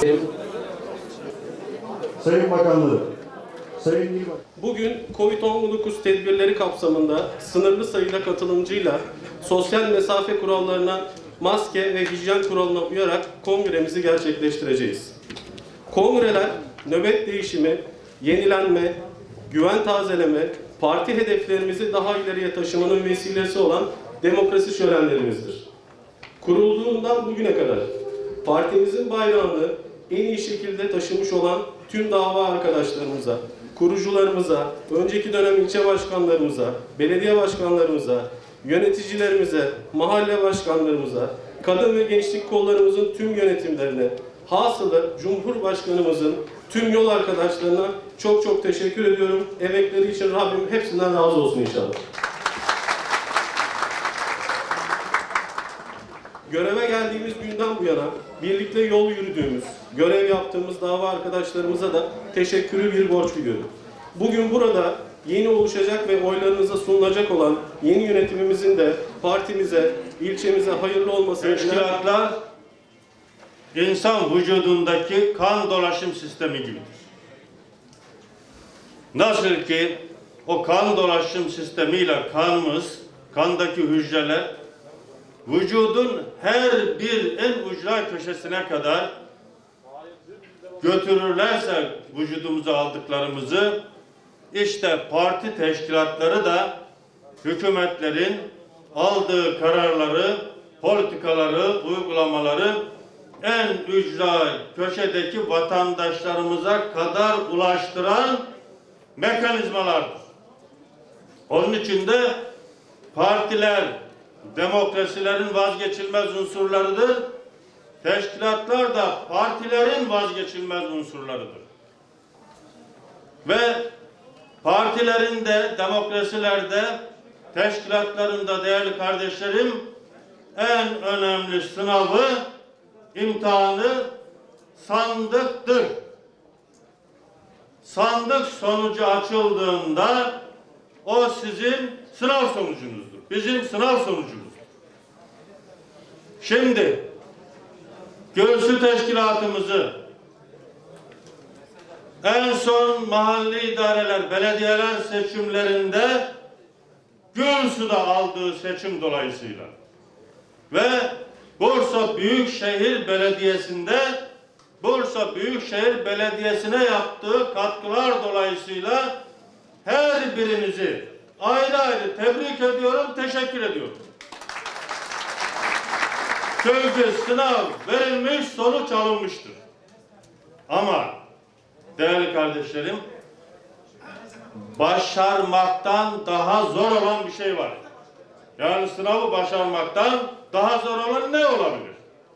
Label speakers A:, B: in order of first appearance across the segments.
A: Sayın Bakanlarım, Sayın İl Bakanım.
B: Bugün COVID-19 tedbirleri kapsamında sınırlı sayıda katılımcıyla sosyal mesafe kurallarına, maske ve hijyen kuralına uyarak kongremizi gerçekleştireceğiz. Kongreler, nöbet değişimi, yenilenme, güven tazeleme, parti hedeflerimizi daha ileriye taşımanın vesilesi olan demokrasi şölenlerimizdir. Kurulduğundan bugüne kadar partimizin bayrağını en iyi şekilde taşımış olan tüm dava arkadaşlarımıza, kurucularımıza, önceki dönem ilçe başkanlarımıza, belediye başkanlarımıza, yöneticilerimize, mahalle başkanlarımıza, kadın ve gençlik kollarımızın tüm yönetimlerine, hasılı Cumhurbaşkanımızın tüm yol arkadaşlarına çok çok teşekkür ediyorum. Emekleri için Rabbim hepsinden razı olsun inşallah. Göreve geldiğimiz günden bu yana birlikte yol yürüdüğümüz, görev yaptığımız dava arkadaşlarımıza da teşekkürü bir borç biliyorum. Bugün burada yeni oluşacak ve oylarınıza sunulacak olan yeni yönetimimizin de partimize, ilçemize hayırlı olmasını
C: teşkilatlar insan vücudundaki kan dolaşım sistemi gibidir. Nasıl ki o kan dolaşım sistemiyle kanımız, kandaki hücreler vücudun her bir en ucra köşesine kadar götürürlerse vücudumuza aldıklarımızı, işte parti teşkilatları da hükümetlerin aldığı kararları, politikaları, uygulamaları en ücra köşedeki vatandaşlarımıza kadar ulaştıran mekanizmalardır. Onun için de partiler demokrasilerin vazgeçilmez unsurlarıdır. Teşkilatlar da partilerin vazgeçilmez unsurlarıdır. Ve partilerin de, demokrasilerde, teşkilatların da değerli kardeşlerim, en önemli sınavı, imtihanı sandıktır. Sandık sonucu açıldığında o sizin sınav sonucunuzdur. Bizim sınav sonucumuz. Şimdi göğsü teşkilatımızı en son mahalli idareler, belediyeler seçimlerinde Gülsu'da aldığı seçim dolayısıyla ve Bursa Büyükşehir Belediyesi'nde Bursa Büyükşehir Belediyesi'ne yaptığı katkılar dolayısıyla her birinizi ayrı ayrı tebrik ediyorum, teşekkür ediyorum. Çünkü sınav verilmiş, sonuç alınmıştır. Ama değerli kardeşlerim, başarmaktan daha zor olan bir şey var. Yani sınavı başarmaktan daha zor olan ne olabilir?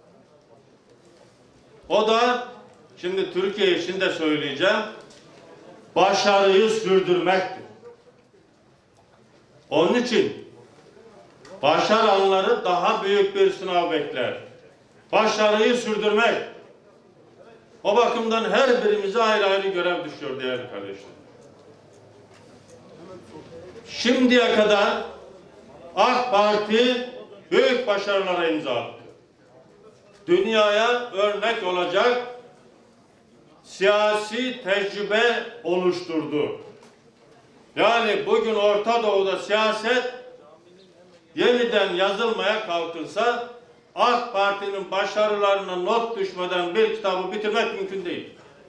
C: O da, şimdi Türkiye için de söyleyeceğim, başarıyı sürdürmektir. Onun için başaranları daha büyük bir sınav bekler. Başarıyı sürdürmek. O bakımdan her birimize ayrı ayrı görev düşüyor değerli kardeşlerim. Şimdiye kadar AK Parti büyük başarılara imza attı. Dünyaya örnek olacak siyasi tecrübe oluşturdu. Yani bugün Orta Doğu'da siyaset yeniden yazılmaya kalkılsa AK Parti'nin başarılarına not düşmeden bir kitabı bitirmek mümkün değil.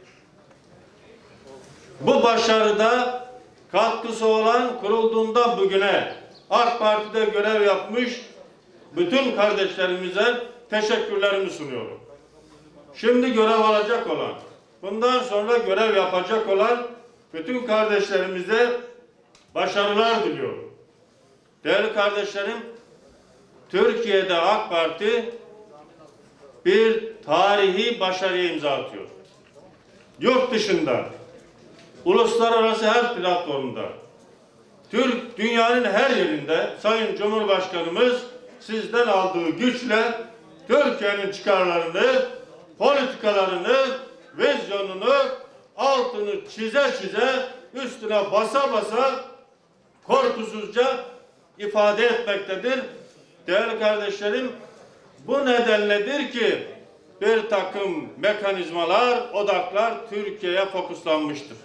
C: Bu başarıda katkısı olan kurulduğundan bugüne AK Parti'de görev yapmış bütün kardeşlerimize teşekkürlerimi sunuyorum. Şimdi görev alacak olan, bundan sonra görev yapacak olan bütün kardeşlerimize başarılar diliyorum. Değerli kardeşlerim, Türkiye'de AK Parti bir tarihi başarıya imza atıyor. Yurt dışında, uluslararası her platformda, dünyanın her yerinde Sayın Cumhurbaşkanımız sizden aldığı güçle Türkiye'nin çıkarlarını, politikalarını, vizyonunu altını çize çize, üstüne basa basa korkusuzca ifade etmektedir. Değerli kardeşlerim, bu nedenledir ki bir takım mekanizmalar, odaklar Türkiye'ye fokuslanmıştır.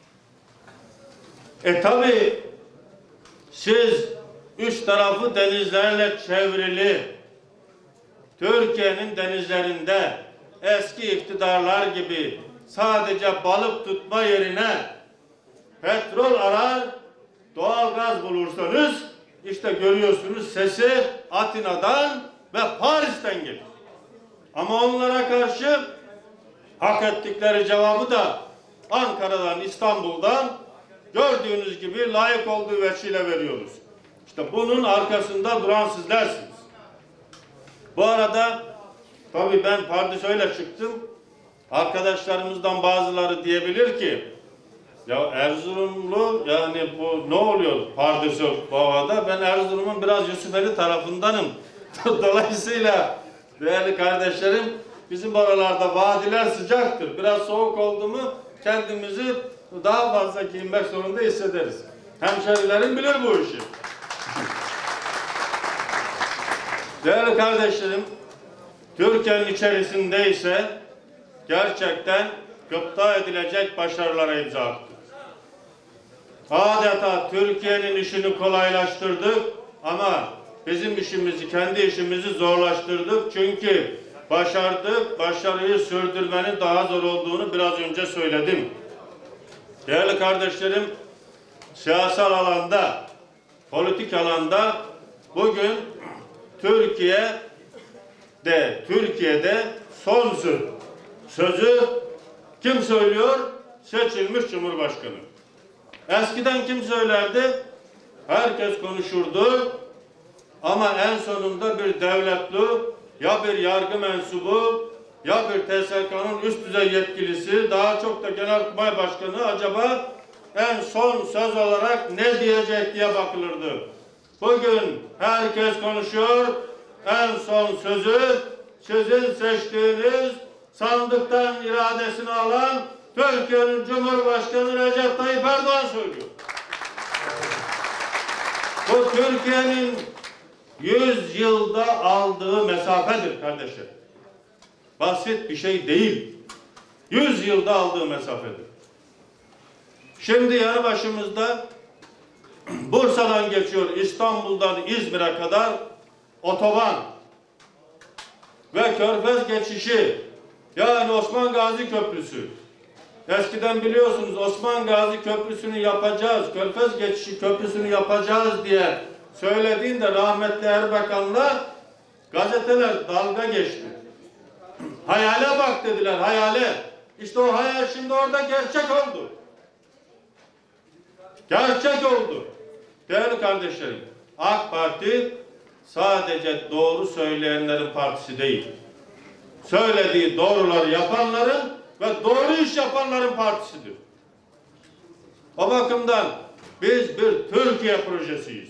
C: Tabi siz üç tarafı denizlerle çevrili Türkiye'nin denizlerinde eski iktidarlar gibi sadece balık tutma yerine petrol arar, doğalgaz bulursanız işte görüyorsunuz sesi Atina'dan ve Paris'ten gelir. Ama onlara karşı hak ettikleri cevabı da Ankara'dan, İstanbul'dan gördüğünüz gibi layık olduğu veçile veriyoruz. İşte bunun arkasında duran sizlersiniz. Bu arada tabii ben pardesüyle çıktım. Arkadaşlarımızdan bazıları diyebilir ki ya Erzurumlu yani bu ne oluyor pardesü bu havada? Ben Erzurum'un biraz Yusufeli tarafındanım. Dolayısıyla değerli kardeşlerim bizim oralarda vadiler sıcaktır. Biraz soğuk oldu mu kendimizi daha fazla giyinmek zorunda hissederiz. Hemşerilerim bilir bu işi. Değerli kardeşlerim, Türkiye'nin içerisinde ise gerçekten gıpta edilecek başarılara imza attı. Adeta Türkiye'nin işini kolaylaştırdık ama bizim işimizi, kendi işimizi zorlaştırdık. Çünkü başardık, başarıyı sürdürmenin daha zor olduğunu biraz önce söyledim. Değerli kardeşlerim, siyasal alanda, politik alanda bugün Türkiye'de son sözü kim söylüyor? Seçilmiş Cumhurbaşkanı. Eskiden kim söylerdi? Herkes konuşurdu ama en sonunda bir devletli ya bir yargı mensubu ya bir TSK'nın üst düzey yetkilisi daha çok da Genelkurmay Başkanı acaba en son söz olarak ne diyecek diye bakılırdı. Bugün herkes konuşuyor. En son sözü sizin seçtiğiniz sandıktan iradesini alan Türkiye'nin Cumhurbaşkanı Recep Tayyip Erdoğan söylüyor. Bu Türkiye'nin 100 yılda aldığı mesafedir kardeşler. Basit bir şey değil. 100 yılda aldığı mesafedir. Şimdi yanı başımızda Bursa'dan geçiyor İstanbul'dan İzmir'e kadar otoban ve Körfez geçişi yani Osman Gazi Köprüsü. Eskiden biliyorsunuz Osman Gazi Köprüsü'nü yapacağız, Körfez geçişi köprüsünü yapacağız diye söylediğinde rahmetli Erbakan'la gazeteler dalga geçti. Hayale bak dediler, hayale. İşte o hayal şimdi orada gerçek oldu. Gerçek oldu. Değerli kardeşlerim, AK Parti sadece doğru söyleyenlerin partisi değil. Söylediği doğruları yapanların ve doğru iş yapanların partisidir. O bakımdan biz bir Türkiye projesiyiz.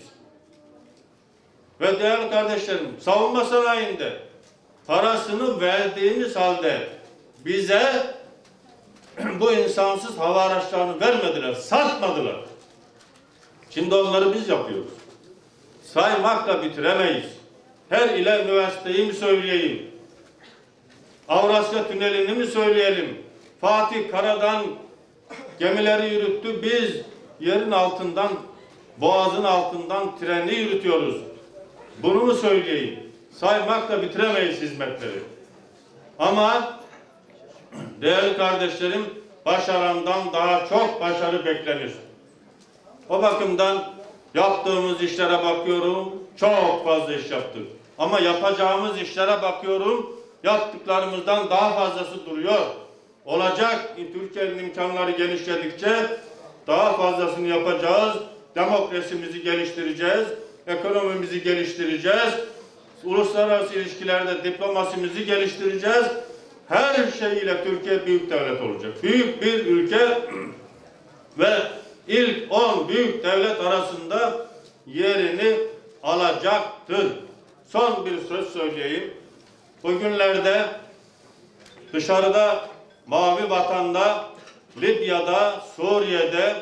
C: Ve değerli kardeşlerim, savunma sanayinde parasını verdiğimiz halde bize bu insansız hava araçlarını vermediler, satmadılar. Şimdi onları biz yapıyoruz. Saymakla bitiremeyiz. Her ile üniversiteyi mi söyleyeyim? Avrasya Tüneli'ni mi söyleyelim? Fatih Karadan gemileri yürüttü. Biz yerin altından, boğazın altından treni yürütüyoruz. Bunu mu söyleyeyim? Saymakla bitiremeyiz hizmetleri. Ama değerli kardeşlerim, başarandan daha çok başarı beklenir. O bakımdan yaptığımız işlere bakıyorum, çok fazla iş yaptık. Ama yapacağımız işlere bakıyorum, yaptıklarımızdan daha fazlası duruyor. Olacak, Türkiye'nin imkanları genişledikçe daha fazlasını yapacağız. Demokrasimizi geliştireceğiz, ekonomimizi geliştireceğiz, uluslararası ilişkilerde diplomasimizi geliştireceğiz. Her şeyiyle Türkiye büyük devlet olacak. Büyük bir ülke ve ilk 10 büyük devlet arasında yerini alacaktır. Son bir söz söyleyeyim. Bugünlerde dışarıda, Mavi Vatan'da, Libya'da, Suriye'de,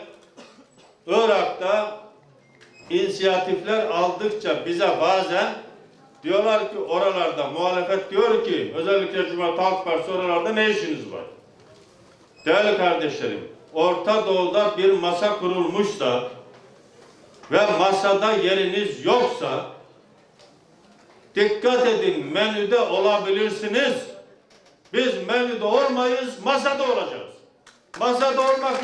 C: Irak'ta inisiyatifler aldıkça bize bazen Diyorlar ki oralarda muhalefet diyor ki özellikle Cumhuriyet Halk Partisi oralarda ne işiniz var? Değerli kardeşlerim, Orta Doğu'da bir masa kurulmuşsa ve masada yeriniz yoksa dikkat edin, menüde olabilirsiniz. Biz menüde olmayız, masada olacağız. Masada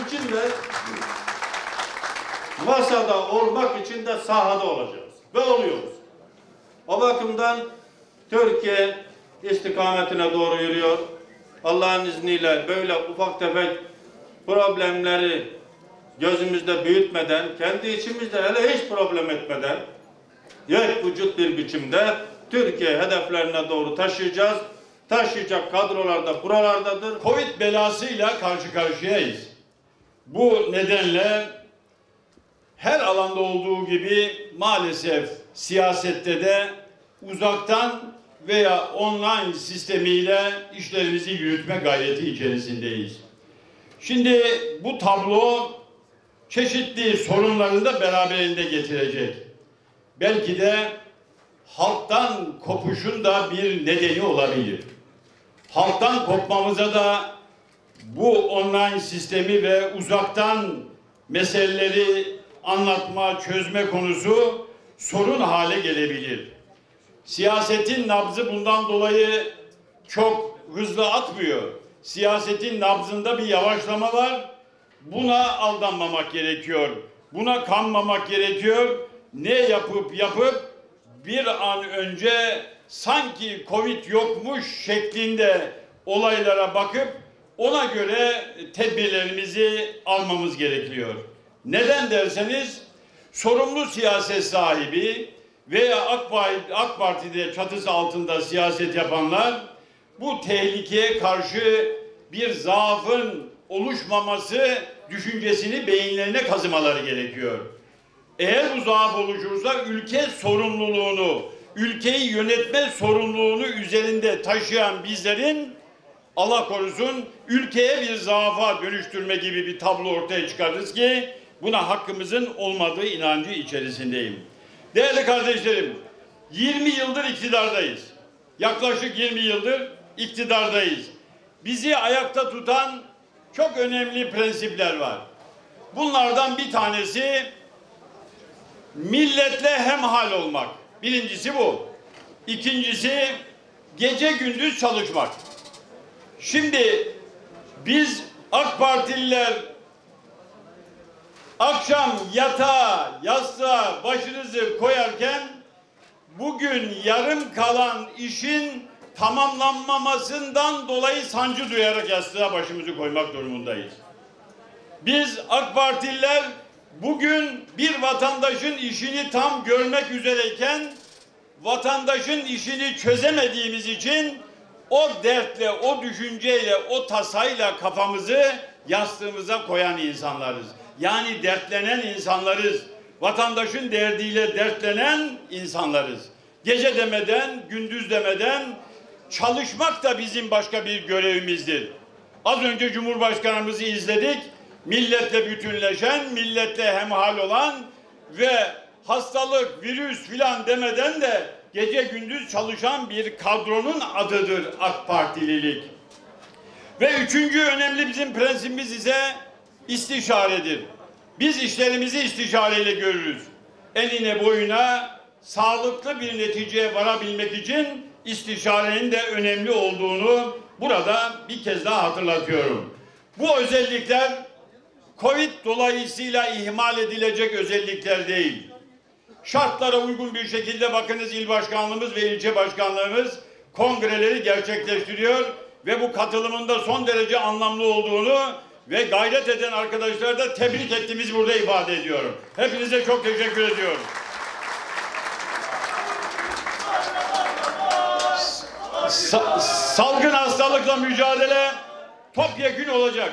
C: olmak için de sahada olacağız ve oluyoruz. O bakımdan Türkiye istikametine doğru yürüyor. Allah'ın izniyle böyle ufak tefek problemleri gözümüzde büyütmeden, kendi içimizde hele hiç problem etmeden yek vücut bir biçimde Türkiye hedeflerine doğru taşıyacağız. Taşıyacak kadrolar da buralardadır.
D: Covid belasıyla karşı karşıyayız. Bu nedenle her alanda olduğu gibi maalesef siyasette de uzaktan veya online sistemiyle işlerimizi yürütme gayreti içerisindeyiz. Şimdi bu tablo çeşitli sorunları da beraberinde getirecek. Belki de halktan kopuşun da bir nedeni olabilir. Halktan kopmamıza da bu online sistemi ve uzaktan meseleleri anlatma, çözme konusu sorun hale gelebilir. Siyasetin nabzı bundan dolayı çok hızlı atmıyor. Siyasetin nabzında bir yavaşlama var. Buna aldanmamak gerekiyor. Buna kanmamak gerekiyor. Ne yapıp bir an önce sanki Covid yokmuş şeklinde olaylara bakıp ona göre tedbirlerimizi almamız gerekiyor. Neden derseniz sorumlu siyaset sahibi veya AK Parti'de çatısı altında siyaset yapanlar bu tehlikeye karşı bir zaafın oluşmaması düşüncesini beyinlerine kazımaları gerekiyor. Eğer bu zaaf oluşursa ülke sorumluluğunu, ülkeyi yönetme sorumluluğunu üzerinde taşıyan bizlerin Allah korusun ülkeye bir zaafa dönüştürme gibi bir tablo ortaya çıkarırız ki buna hakkımızın olmadığı inancı içerisindeyim. Değerli kardeşlerim, 20 yıldır iktidardayız. Yaklaşık 20 yıldır iktidardayız. Bizi ayakta tutan çok önemli prensipler var. Bunlardan bir tanesi milletle hemhal olmak. Birincisi bu. İkincisi gece gündüz çalışmak. Şimdi biz AK Partililer akşam yatağa, yastığa başınızı koyarken bugün yarım kalan işin tamamlanmamasından dolayı sancı duyarak yastığa başımızı koymak durumundayız. Biz AK Partililer bugün bir vatandaşın işini tam görmek üzereyken vatandaşın işini çözemediğimiz için o dertle, o düşünceyle, o tasayla kafamızı yastığımıza koyan insanlarız. Yani dertlenen insanlarız. Vatandaşın derdiyle dertlenen insanlarız. Gece demeden, gündüz demeden çalışmak da bizim başka bir görevimizdir. Az önce Cumhurbaşkanımızı izledik. Milletle bütünleşen, milletle hemhal olan ve hastalık, virüs filan demeden de gece gündüz çalışan bir kadronun adıdır AK Partililik. Ve üçüncü önemli bizim prensibimiz ise istişaredir. Biz işlerimizi istişareyle görürüz. Enine boyuna sağlıklı bir neticeye varabilmek için istişarenin de önemli olduğunu burada bir kez daha hatırlatıyorum. Bu özellikler Covid dolayısıyla ihmal edilecek özellikler değil. Şartlara uygun bir şekilde bakınız il başkanlığımız ve ilçe başkanlığımız kongreleri gerçekleştiriyor ve bu katılımında son derece anlamlı olduğunu ve gayret eden arkadaşları da tebrik ettiğimizi burada ifade ediyorum. Hepinize çok teşekkür ediyorum. Salgın hastalıkla mücadele topyekün olacak.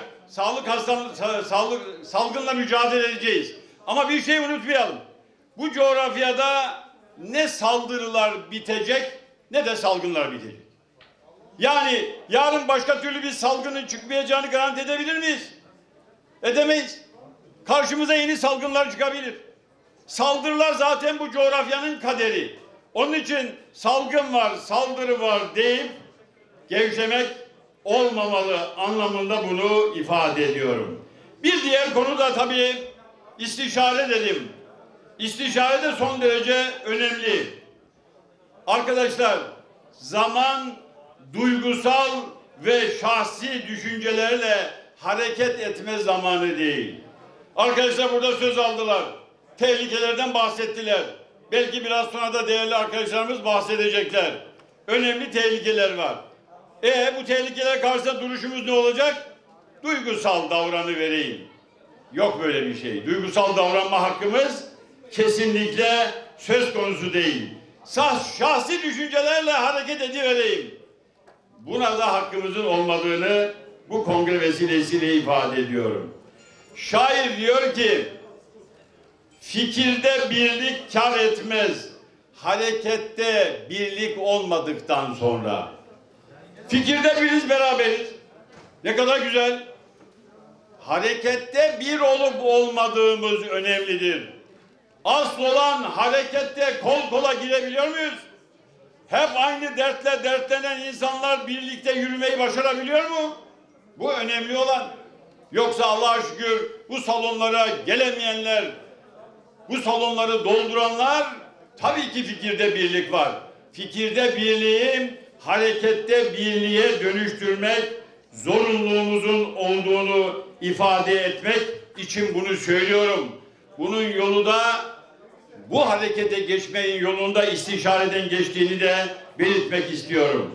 D: Salgınla mücadele edeceğiz. Ama bir şey unutmayalım. Bu coğrafyada ne saldırılar bitecek ne de salgınlar bitecek. Yani yarın başka türlü bir salgının çıkmayacağını garanti edebilir miyiz? Edemeyiz. Karşımıza yeni salgınlar çıkabilir. Saldırılar zaten bu coğrafyanın kaderi. Onun için salgın var, saldırı var deyip gevşemek olmamalı anlamında bunu ifade ediyorum. Bir diğer konu da tabii istişare dedim. İstişare de son derece önemli. Arkadaşlar, zaman duygusal ve şahsi düşüncelerle hareket etme zamanı değil. Arkadaşlar burada söz aldılar. Tehlikelerden bahsettiler. Belki biraz sonra da değerli arkadaşlarımız bahsedecekler. Önemli tehlikeler var. Bu tehlikeler karşısında duruşumuz ne olacak? Duygusal davranıvereyim. Yok böyle bir şey. Duygusal davranma hakkımız kesinlikle söz konusu değil. Şahsi düşüncelerle hareket edivereyim. Buna da hakkımızın olmadığını bu kongre vesilesiyle ifade ediyorum. Şair diyor ki, fikirde birlik kar etmez, harekette birlik olmadıktan sonra. Fikirde biriz, beraberiz. Ne kadar güzel. Harekette bir olup olmadığımız önemlidir. Asıl olan harekette kol kola girebiliyor muyuz? Hep aynı dertle dertlenen insanlar birlikte yürümeyi başarabiliyor mu? Bu önemli olan. Yoksa Allah'a şükür bu salonlara gelemeyenler, bu salonları dolduranlar, tabii ki fikirde birlik var. Fikirde birliği harekette birliğe dönüştürmek zorunluluğumuzun olduğunu ifade etmek için bunu söylüyorum. Bunun yolu da, bu harekete geçmenin yolunda istişareden geçtiğini de belirtmek istiyorum.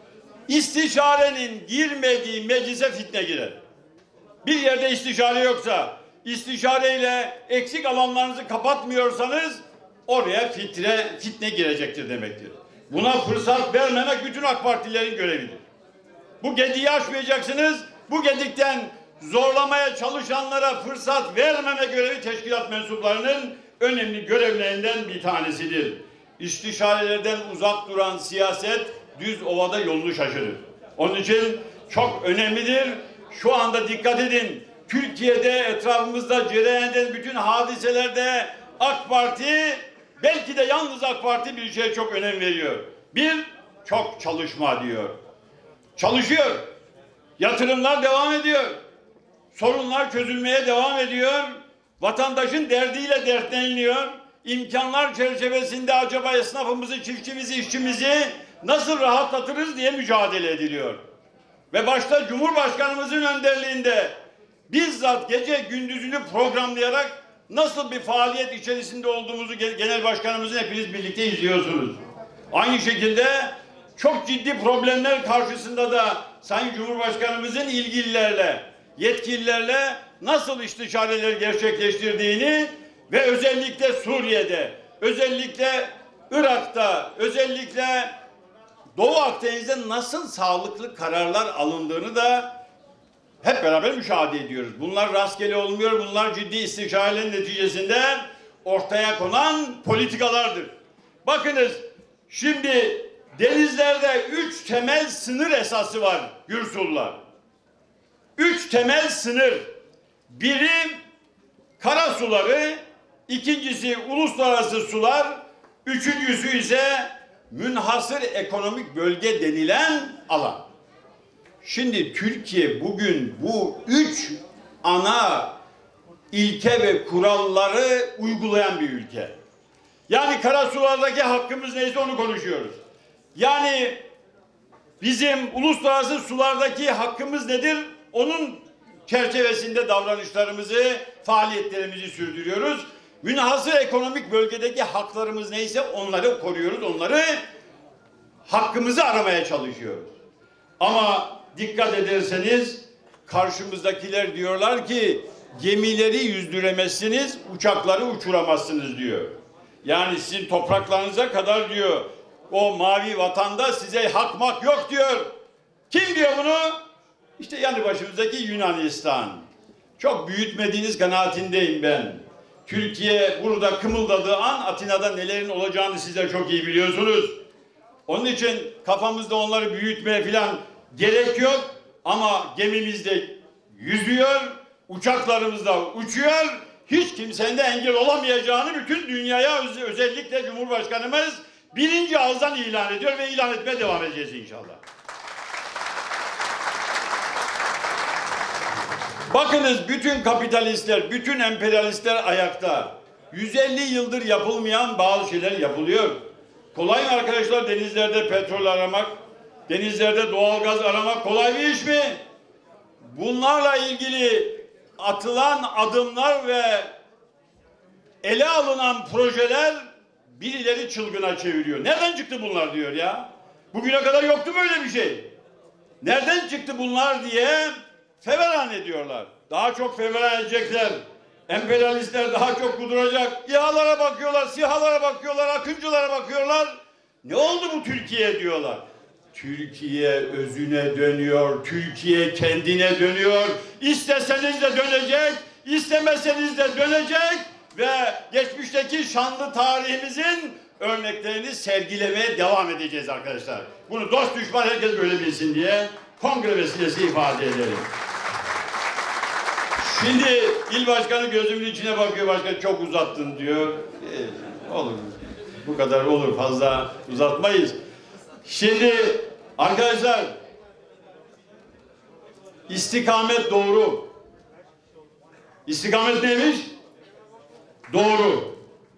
D: İstişarenin girmediği meclise fitne girer. Bir yerde istişare yoksa, istişareyle eksik alanlarınızı kapatmıyorsanız oraya fitne girecektir demektir. Buna fırsat vermemek bütün AK Partilerin görevidir. Bu gediği aşmayacaksınız. Bu gedikten zorlamaya çalışanlara fırsat vermeme görevi teşkilat mensuplarının önemli görevlerinden bir tanesidir. İstişarelerden uzak duran siyaset düz ovada yolunu şaşırır. Onun için çok önemlidir. Şu anda dikkat edin. Türkiye'de etrafımızda cereyan eden bütün hadiselerde AK Parti, belki de yalnız AK Parti bir şeye çok önem veriyor. Bir, çok çalışma diyor. Çalışıyor. Yatırımlar devam ediyor. Sorunlar çözülmeye devam ediyor. Vatandaşın derdiyle dertleniliyor. İmkanlar çerçevesinde acaba esnafımızı, çiftçimizi, işçimizi nasıl rahatlatırız diye mücadele ediliyor. Ve başta Cumhurbaşkanımızın önderliğinde bizzat gece gündüzünü programlayarak nasıl bir faaliyet içerisinde olduğumuzu Genel Başkanımızın hepiniz birlikte izliyorsunuz. Aynı şekilde çok ciddi problemler karşısında da Sayın Cumhurbaşkanımızın ilgililerle, yetkililerle nasıl istişareler gerçekleştirdiğini ve özellikle Suriye'de, özellikle Irak'ta, özellikle Doğu Akdeniz'de nasıl sağlıklı kararlar alındığını da hep beraber müşahede ediyoruz. Bunlar rastgele olmuyor, bunlar ciddi istişarelerin neticesinde ortaya konan politikalardır. Bakınız, şimdi denizlerde 3 temel sınır esası var Gürsullar. 3 temel sınır. Biri kara suları, ikincisi uluslararası sular, üçüncüsü ise münhasır ekonomik bölge denilen alan. Şimdi Türkiye bugün bu 3 ana ilke ve kuralları uygulayan bir ülke. Yani karasulardaki hakkımız neyse onu konuşuyoruz. Yani bizim uluslararası sulardaki hakkımız nedir? Onun çerçevesinde davranışlarımızı, faaliyetlerimizi sürdürüyoruz. Münhasır ekonomik bölgedeki haklarımız neyse onları koruyoruz, onları hakkımızı aramaya çalışıyoruz. Ama dikkat ederseniz karşımızdakiler diyorlar ki gemileri yüzdüremezsiniz, uçakları uçuramazsınız diyor. Yani sizin topraklarınıza kadar diyor o mavi vatanda size hak yok diyor. Kim diyor bunu? İşte yanı başımızdaki Yunanistan. Çok büyütmediğiniz kanaatindeyim ben. Türkiye burada kımıldadığı an Atina'da nelerin olacağını siz de çok iyi biliyorsunuz. Onun için kafamızda onları büyütmeye falan gerek yok. Ama gemimizde yüzüyor, uçaklarımızda uçuyor. Hiç kimsenin de engel olamayacağını bütün dünyaya özellikle Cumhurbaşkanımız birinci ağızdan ilan ediyor ve ilan etmeye devam edeceğiz inşallah. Bakınız bütün kapitalistler, bütün emperyalistler ayakta. 150 yıldır yapılmayan bazı şeyler yapılıyor. Kolay mı arkadaşlar denizlerde petrol aramak, denizlerde doğalgaz aramak kolay bir iş mi? Bunlarla ilgili atılan adımlar ve ele alınan projeler birileri çılgına çeviriyor. Nereden çıktı bunlar diyor ya? Bugüne kadar yoktu böyle bir şey. Nereden çıktı bunlar diye feveran ediyorlar. Daha çok feveran edecekler. Emperyalistler daha çok kuduracak. İHA'lara bakıyorlar, SİHA'lara bakıyorlar, Akıncılara bakıyorlar. Ne oldu bu Türkiye diyorlar. Türkiye özüne dönüyor, Türkiye kendine dönüyor. İsteseniz de dönecek, istemeseniz de dönecek ve geçmişteki şanlı tarihimizin örneklerini sergilemeye devam edeceğiz arkadaşlar. Bunu dost düşman herkes böyle bilsin diye kongre vesilesi ifade edelim. Şimdi il başkanı gözümün içine bakıyor, başkan çok uzattın diyor. Olur, bu kadar olur, fazla uzatmayız. Şimdi arkadaşlar, istikamet doğru. İstikamet neymiş? Doğru.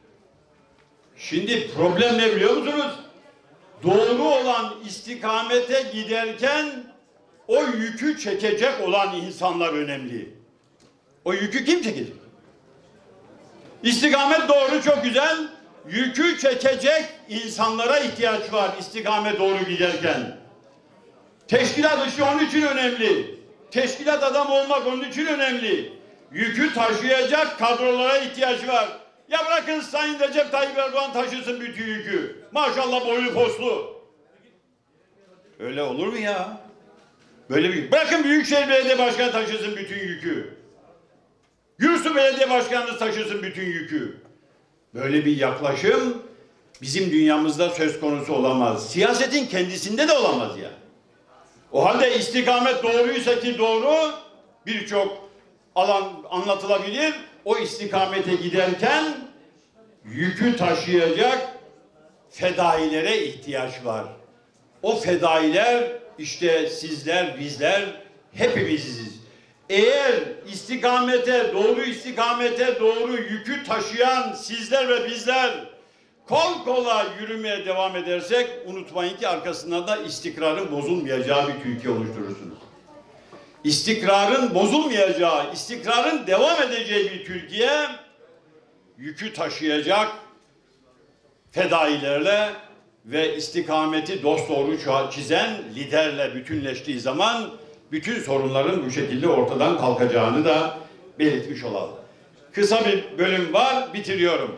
D: Şimdi problem ne biliyor musunuz? Doğru olan istikamete giderken o yükü çekecek olan insanlar önemli. O yükü kim çekecek? İstikamet doğru, çok güzel. Yükü çekecek insanlara ihtiyaç var istikamet doğru giderken. Teşkilat işi onun için önemli. Teşkilat adam olmak onun için önemli. Yükü taşıyacak kadrolara ihtiyaç var. Ya bırakın Sayın Recep Tayyip Erdoğan taşısın bütün yükü. Maşallah boylu poslu. Öyle olur mu ya? Böyle bir bırakın Büyükşehir Belediye Başkanı taşısın bütün yükü. Gürsu Belediye Başkanı taşısın bütün yükü. Böyle bir yaklaşım bizim dünyamızda söz konusu olamaz. Siyasetin kendisinde de olamaz ya. O halde istikamet doğruysa ki doğru, birçok alan anlatılabilir. O istikamete giderken yükü taşıyacak fedailere ihtiyaç var. O fedailer işte sizler, bizler, hepimiziz. Eğer doğru istikamete doğru yükü taşıyan sizler ve bizler kol kola yürümeye devam edersek unutmayın ki arkasından da istikrarın bozulmayacağı bir Türkiye oluşturursunuz. İstikrarın bozulmayacağı, istikrarın devam edeceği bir Türkiye yükü taşıyacak fedailerle ve istikameti dosdoğru çizen liderle bütünleştiği zaman bütün sorunların bu şekilde ortadan kalkacağını da belirtmiş olalım. Kısa bir bölüm var, bitiriyorum.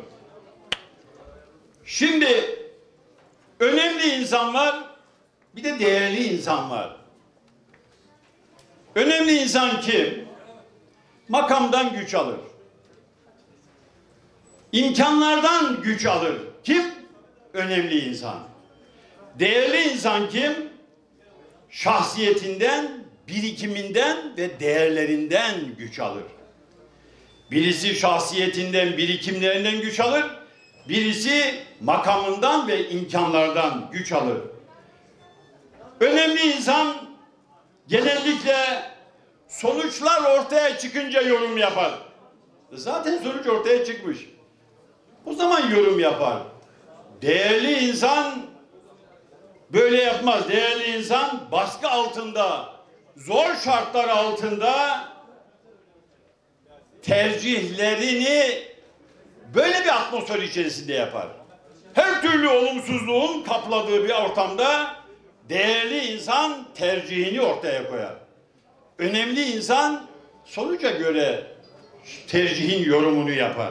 D: Şimdi önemli insan var, bir de değerli insan var. Önemli insan kim? Makamdan güç alır. İmkanlardan güç alır. Kim? Önemli insan. Değerli insan kim? Şahsiyetinden, birikiminden ve değerlerinden güç alır. Birisi şahsiyetinden, birikimlerinden güç alır. Birisi makamından ve imkanlardan güç alır. Önemli insan genellikle sonuçlar ortaya çıkınca yorum yapar. Zaten sonuç ortaya çıkmış. O zaman yorum yapar. Değerli insan böyle yapmaz. Değerli insan baskı altında, zor şartlar altında tercihlerini böyle bir atmosfer içerisinde yapar. Her türlü olumsuzluğun kapladığı bir ortamda değerli insan tercihini ortaya koyar. Önemli insan sonuca göre tercihin yorumunu yapar.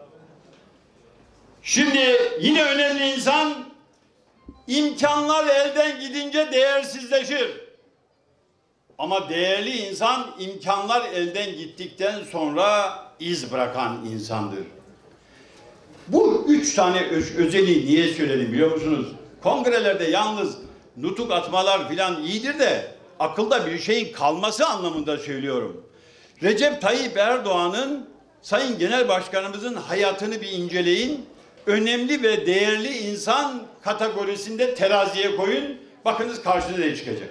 D: Şimdi yine önemli insan imkanlar elden gidince değersizleşir. Ama değerli insan imkanlar elden gittikten sonra iz bırakan insandır. Bu üç tane özelliği niye söyledim biliyor musunuz? Kongrelerde yalnız nutuk atmalar filan iyidir de akılda bir şeyin kalması anlamında söylüyorum. Recep Tayyip Erdoğan'ın, Sayın Genel Başkanımızın hayatını bir inceleyin. önemli ve değerli insan kategorisinde teraziye koyun. Bakınız karşınıza ne çıkacak.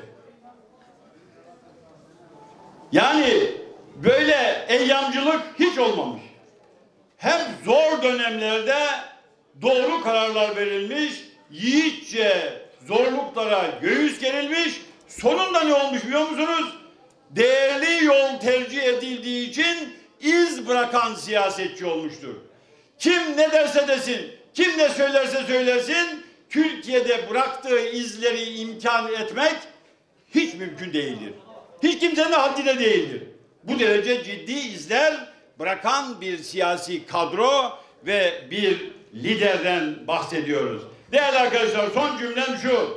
D: Yani böyle eyyamcılık hiç olmamış. Hem zor dönemlerde doğru kararlar verilmiş, yiğitçe zorluklara göğüs gerilmiş. Sonunda ne olmuş biliyor musunuz? Değerli yol tercih edildiği için iz bırakan siyasetçi olmuştur. Kim ne derse desin, kim ne söylerse söylesin, Türkiye'de bıraktığı izleri imkan etmek hiç mümkün değildir. Hiç kimsenin haddine değildir. Bu derece ciddi izler bırakan bir siyasi kadro ve bir liderden bahsediyoruz. Değerli arkadaşlar, son cümlem şu.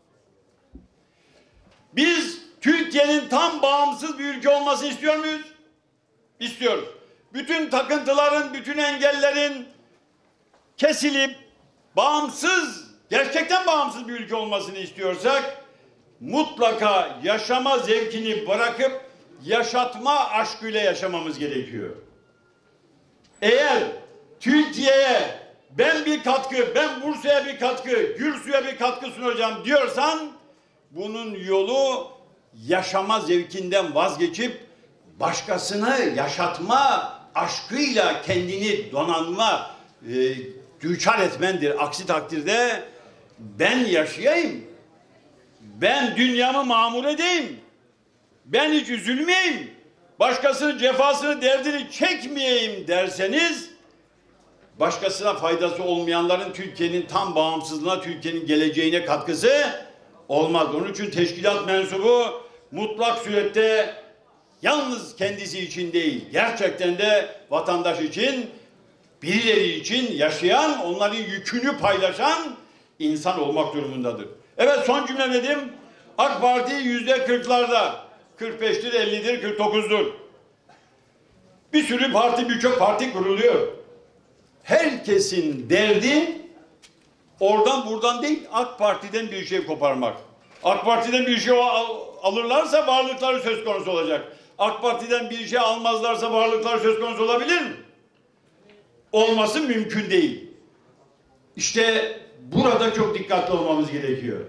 D: Biz Türkiye'nin tam bağımsız bir ülke olmasını istiyor muyuz? İstiyoruz. Bütün takıntıların, bütün engellerin kesilip bağımsız, gerçekten bağımsız bir ülke olmasını istiyorsak mutlaka yaşama zevkini bırakıp yaşatma aşkıyla yaşamamız gerekiyor. Eğer Türkiye'ye ben bir katkı, ben Bursa'ya bir katkı, Gürsu'ya bir katkı sunacağım diyorsan bunun yolu yaşama zevkinden vazgeçip başkasını yaşatma aşkıyla kendini donanma düçar etmendir. Aksi takdirde ben yaşayayım, ben dünyamı mamur edeyim, ben hiç üzülmeyeyim, başkasının cefasını, derdini çekmeyeyim derseniz başkasına faydası olmayanların Türkiye'nin tam bağımsızlığına, Türkiye'nin geleceğine katkısı olmaz. Onun için teşkilat mensubu mutlak surette yalnız kendisi için değil, gerçekten de vatandaş için, birileri için yaşayan, onların yükünü paylaşan insan olmak durumundadır. Evet, son cümle dedim. AK Parti %40'larda, 45'tir, 50'dir, 49'dur. Bir sürü parti, birçok parti kuruluyor. Herkesin derdi oradan buradan değil, AK Parti'den bir şey koparmak. AK Parti'den bir şey alırlarsa varlıkları söz konusu olacak. AK Parti'den bir şey almazlarsa varlıklar söz konusu olabilir mi? Olması mümkün değil. İşte burada çok dikkatli olmamız gerekiyor.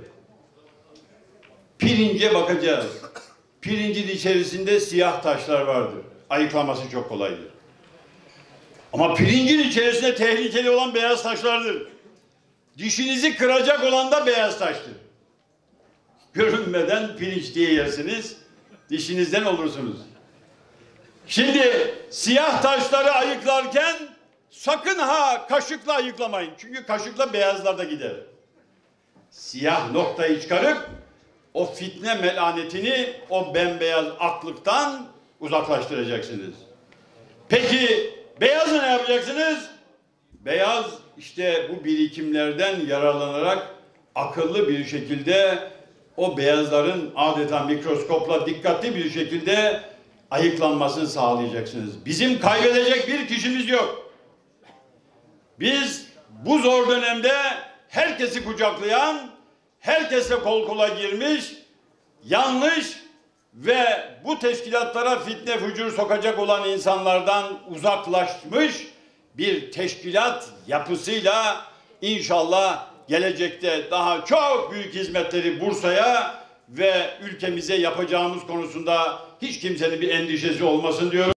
D: Pirince bakacağız. Pirincin içerisinde siyah taşlar vardır. Ayıklaması çok kolaydır. Ama pirincin içerisinde tehlikeli olan beyaz taşlardır. Dişinizi kıracak olan da beyaz taştır. Görünmeden pirinç diye yersiniz, dişinizden olursunuz. Şimdi siyah taşları ayıklarken sakın ha kaşıkla ayıklamayın. Çünkü kaşıkla beyazlar da gider. Siyah noktayı çıkarıp o fitne melanetini o bembeyaz aklıktan uzaklaştıracaksınız. Peki beyazı ne yapacaksınız? Beyaz işte bu birikimlerden yararlanarak akıllı bir şekilde o beyazların adeta mikroskopla dikkatli bir şekilde ayıklanmasını sağlayacaksınız. Bizim kaybedecek bir kişimiz yok. Biz bu zor dönemde herkesi kucaklayan, herkesle kol kola girmiş, yanlış ve bu teşkilatlara fitne fücur sokacak olan insanlardan uzaklaşmış bir teşkilat yapısıyla inşallah gelecekte daha çok büyük hizmetleri Bursa'ya ve ülkemize yapacağımız konusunda hiç kimsenin bir endişesi olmasın diyorum.